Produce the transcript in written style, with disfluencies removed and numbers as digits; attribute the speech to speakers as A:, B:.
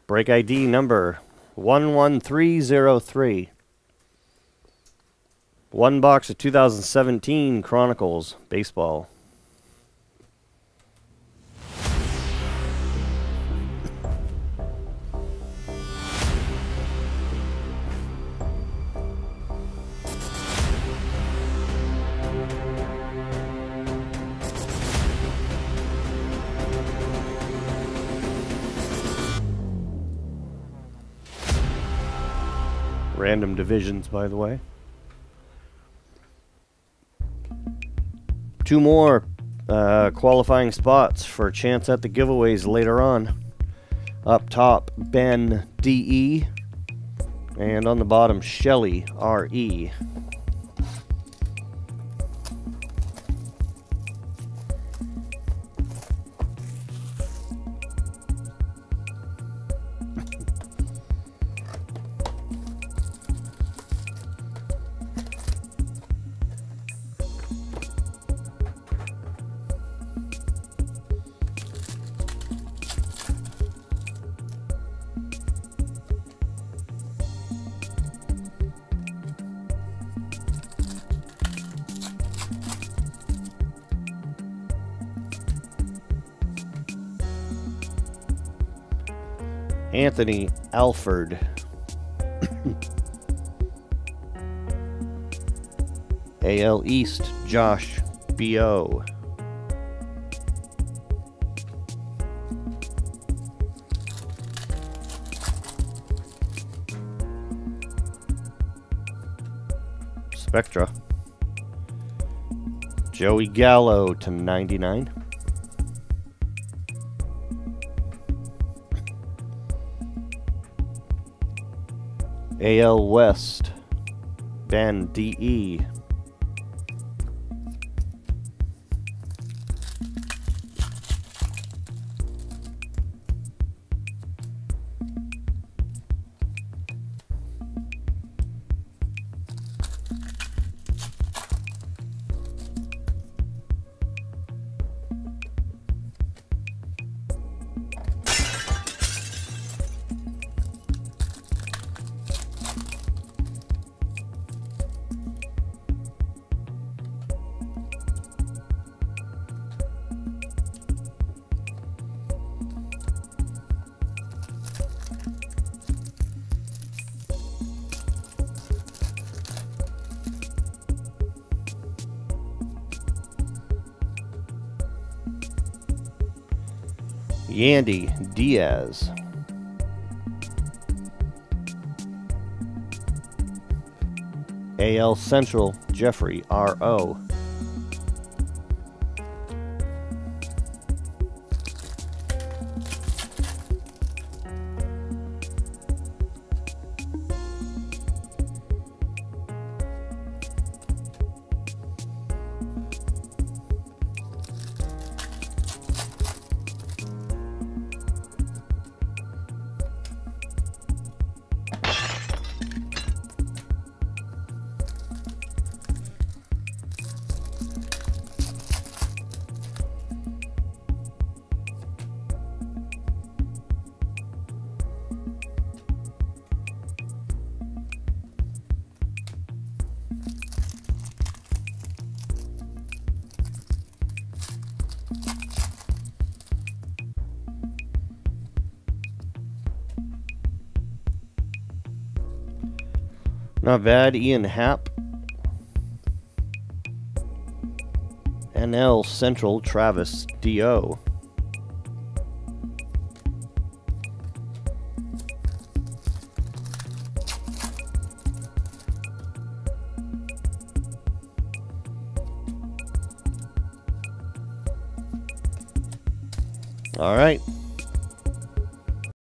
A: Break ID number 11303. One box of 2017 Chronicles baseball. Random divisions, by the way. Two more qualifying spots for a chance at the giveaways later on. Up top, Ben D.E. And on the bottom, Shelly R.E. Anthony Alford. AL East, Josh B.O. Spectra. Joey Gallo to 99. AL West, Ben D.E. Yandy Diaz. AL Central, Jeffrey R.O. Not bad. Ian Happ. NL Central, Travis D.O. All right.